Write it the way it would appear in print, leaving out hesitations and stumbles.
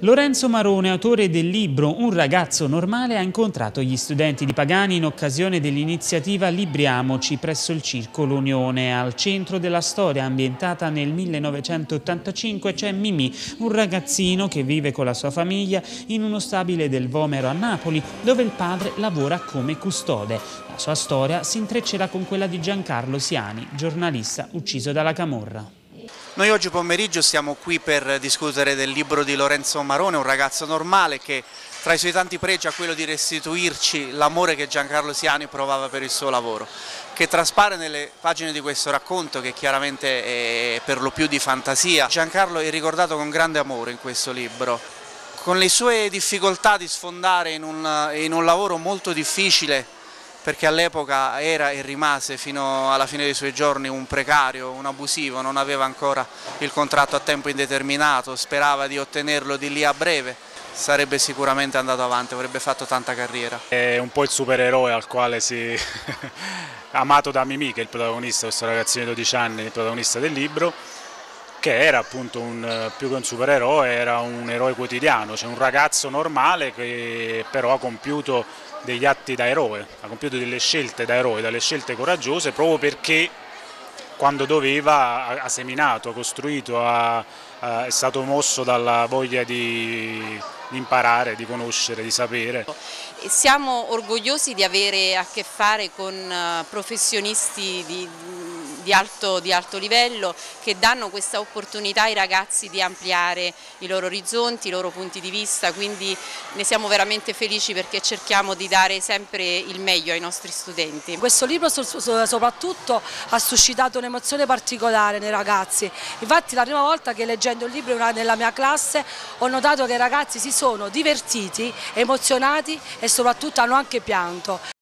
Lorenzo Marone, autore del libro Un ragazzo normale, ha incontrato gli studenti di Pagani in occasione dell'iniziativa Libriamoci presso il Circolo Unione. Al centro della storia, ambientata nel 1985, c'è Mimì, un ragazzino che vive con la sua famiglia in uno stabile del Vomero a Napoli, dove il padre lavora come custode. La sua storia si intreccerà con quella di Giancarlo Siani, giornalista ucciso dalla camorra. Noi oggi pomeriggio siamo qui per discutere del libro di Lorenzo Marone, Un ragazzo normale, che tra i suoi tanti pregi ha quello di restituirci l'amore che Giancarlo Siani provava per il suo lavoro, che traspare nelle pagine di questo racconto, che chiaramente è per lo più di fantasia. Giancarlo è ricordato con grande amore in questo libro, con le sue difficoltà di sfondare in un lavoro molto difficile, perché all'epoca era e rimase fino alla fine dei suoi giorni un precario, un abusivo, non aveva ancora il contratto a tempo indeterminato, sperava di ottenerlo di lì a breve, sarebbe sicuramente andato avanti, avrebbe fatto tanta carriera. È un po' il supereroe al quale si amato da Mimì, che è il protagonista, questo ragazzino di 12 anni, il protagonista del libro, che era appunto più che un supereroe, era un eroe quotidiano, cioè un ragazzo normale che però ha compiuto degli atti da eroe, ha compiuto delle scelte da eroe, delle scelte coraggiose, proprio perché quando doveva ha seminato, ha costruito, è stato mosso dalla voglia di imparare, di conoscere, di sapere. Siamo orgogliosi di avere a che fare con professionisti di alto livello, che danno questa opportunità ai ragazzi di ampliare i loro orizzonti, i loro punti di vista, quindi ne siamo veramente felici, perché cerchiamo di dare sempre il meglio ai nostri studenti. Questo libro soprattutto ha suscitato un'emozione particolare nei ragazzi, infatti la prima volta che leggendo il libro nella mia classe ho notato che i ragazzi si sono divertiti, emozionati e soprattutto hanno anche pianto.